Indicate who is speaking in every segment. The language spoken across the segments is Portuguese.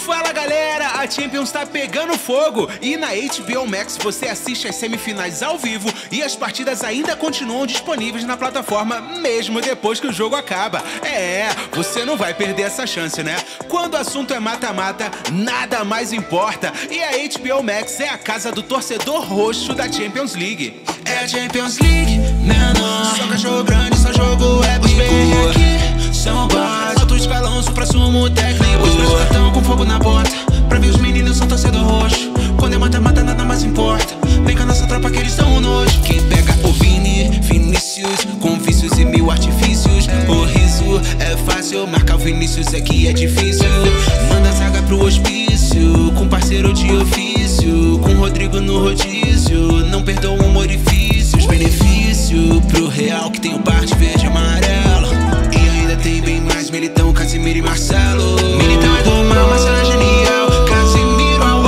Speaker 1: Fala galera, a Champions tá pegando fogo e na HBO Max você assiste as semifinais ao vivo e as partidas ainda continuam disponíveis na plataforma mesmo depois que o jogo acaba. Você não vai perder essa chance, né? Quando o assunto é mata-mata, nada mais importa e a HBO Max é a casa do torcedor roxo da Champions League.
Speaker 2: É a Champions League, menor. Só cachorro grande, só jogo é bico. Aqui são base, alto escalão, supra-sumo técnico. Os meus cartão com fogo na bota. Pra ver os meninos são torcedor roxo. Quando é mata-mata nada mais importa. Vem com a nossa tropa que eles são um nojo. Quem pega o Vinícius, com vícios e mil artifícios. O riso é fácil, marcar o Vinícius aqui é difícil. Manda a zaga pro hospício, com parceiro de ofício. Com Rodrigo no rodízio, não perdoa um orifícios. Benefício pro Real que tem o parte verde e amarelo. E ainda tem bem mais Militão, Casimiro e Marcelo. Militão é do mal, Marcelo é genial. Casimiro au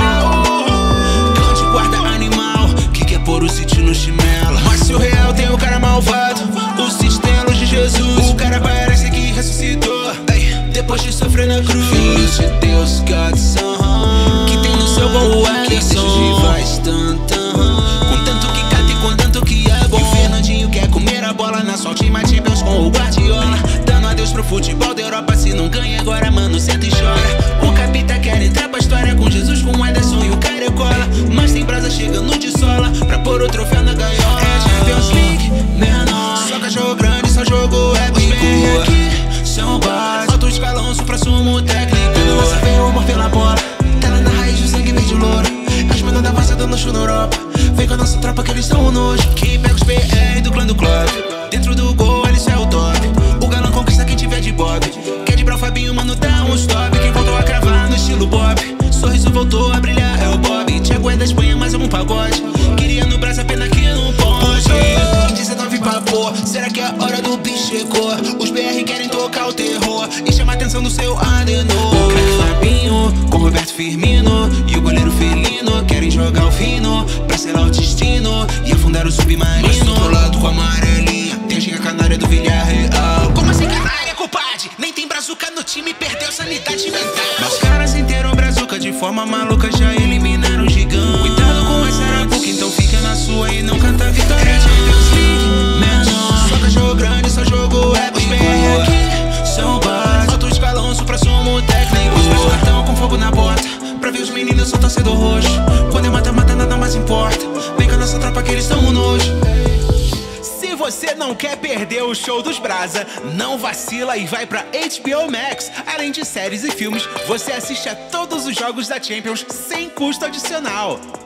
Speaker 2: au. Cante guarda animal, que quer pôr o City no chinelo. Mas se o Real tem o cara malvado, o City tem a luz de Jesus. O cara parece que ressuscitou depois de sofrer na cruz. Filhos de Deus, God Son, que tem no seu gol o Alisson. Que deixa os rivais com tanto que cata e com tanto que é bom. E o Fernandinho quer comer a bola na sua última Champions com o Guardiola. Dando adeus pro futebol da Europa, se não ganha agora, mano, senta e chora. O Capita quer entrar pra história com Jesus, com o Ederson e o Carecola. Mas tem brasa chegando de sola pra pôr o troféu na gaiola. É a Champions League, menor. Só cachorro grande, só jogo é bico. Aqui são base, alto escalão, supra-sumo técnico. Nossa, vem o amor pela bola. Tá lá na raiz do sangue verde louro. As manas da massa dando show na Europa. Vem com a nossa tropa que eles são um nojo. Quem pega os PR do clã do clube. Dentro do gol, eles é o top. O galã conquista quem tiver de bob. Quer de bra o Fabinho, mano, dá um stop. Quem voltou a cravar no estilo Bob. Sorriso voltou a brilhar, é o Bob. Thiago é da Espanha, mais algum pagode. Queria no braço, a pena que não pode. 19 pavô, será que é a hora do bicho chegou? Os BR querem tocar o terror e chama a atenção do seu Adenor. O craque Fabinho com Roberto Firmino e o goleiro Felino querem jogar o fino pra selar o destino e afundar o submarino. Mas do outro lado com a amarelinha tem a giga canária do Villarreal. Como assim canária, compadre? Nem tem brazuca no time, perdeu sanidade mental. Mas os caras inteiro brazuca de forma maluca já eliminaram o gigante. Cuidado com essa arapuca, então fica na sua e não canta vitória. É Champions League, menor. Só cachorro grande, só jogo é bico. Aqui são base, alto escalão, supra-sumo técnico. Os meus cartão com fogo na bota. Pra ver os meninos são torcedor roxo. Quando é mata-mata nada mais importa. Vem com a nossa tropa que eles são um nojo.
Speaker 1: Se você não quer perder o show dos Brasa, não vacila e vai pra HBO Max. Além de séries e filmes, você assiste a todos os jogos da Champions sem custo adicional.